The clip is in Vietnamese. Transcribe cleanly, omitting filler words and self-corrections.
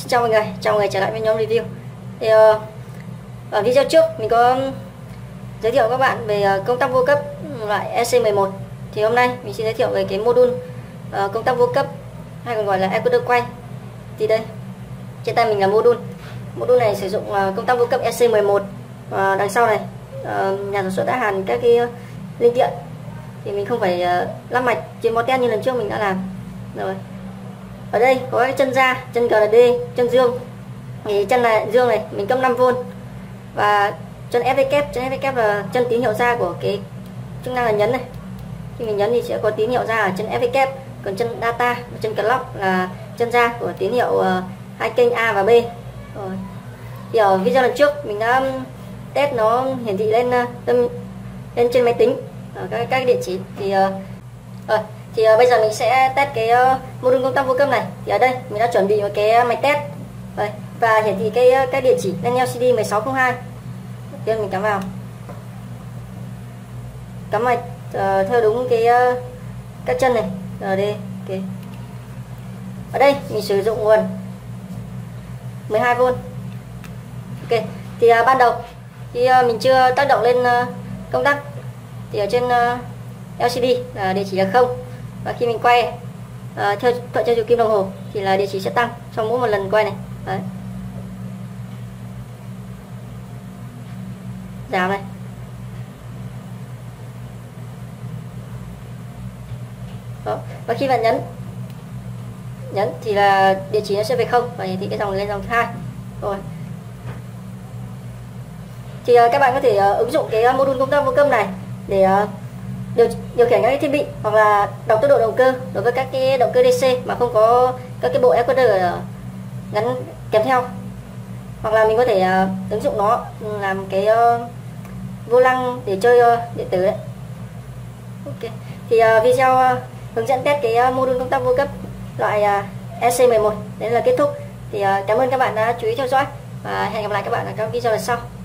Chào mọi người trở lại với nhóm review. Thì ở video trước mình có giới thiệu các bạn về công tắc vô cấp loại EC11. Thì hôm nay mình sẽ giới thiệu về cái module công tắc vô cấp hay còn gọi là encoder quay. Thì đây trên tay mình là module này sử dụng công tắc vô cấp EC11. Đằng sau này nhà sản xuất đã hàn các cái linh kiện, thì mình không phải lắp mạch trên mo test như lần trước mình đã làm rồi. Ở đây có cái chân ra, chân GND, chân dương. Thì chân này dương này mình cấp 5V, và chân FV là chân tín hiệu ra của cái chức năng là nhấn này. Khi mình nhấn thì sẽ có tín hiệu ra ở chân FV, còn chân data và chân clock là chân ra của tín hiệu hai kênh A và B. Rồi. Thì ở video lần trước mình đã test nó hiển thị lên lên trên máy tính ở các địa chỉ. Thì bây giờ mình sẽ test cái module công tắc vô cấp này. Thì ở đây mình đã chuẩn bị một cái máy test đây, và hiển thị cái địa chỉ lên LCD 1602. Đầu tiên mình cắm vào, cắm mạch theo đúng cái các chân này RD. Okay. Ở đây mình sử dụng nguồn 12V. Ok, thì ban đầu khi mình chưa tác động lên công tắc thì ở trên LCD là địa chỉ là 0, và khi mình quay theo chiều kim đồng hồ thì là địa chỉ sẽ tăng trong mỗi một lần quay này. Đấy. Giảm này. Đó. Và khi bạn nhấn thì là địa chỉ nó sẽ về 0 và hiển thị cái dòng lên dòng thứ 2. Rồi. Thì các bạn có thể ứng dụng cái module công tắc vô cấp này để điều khiển các cái thiết bị hoặc là đọc tốc độ động cơ đối với các cái động cơ DC mà không có các cái bộ encoder gắn kèm theo, hoặc là mình có thể ứng dụng nó làm cái vô lăng để chơi điện tử đấy. Ok, thì video hướng dẫn test cái module công tắc vô cấp loại EC11 đến là kết thúc. Thì cảm ơn các bạn đã chú ý theo dõi và hẹn gặp lại các bạn ở các video lần sau.